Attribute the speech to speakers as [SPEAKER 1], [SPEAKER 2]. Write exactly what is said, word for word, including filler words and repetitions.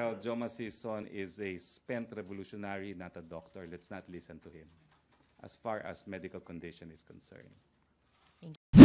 [SPEAKER 1] General Joma Sison is a spent revolutionary, not a doctor. Let's not listen to him as far as medical condition is concerned.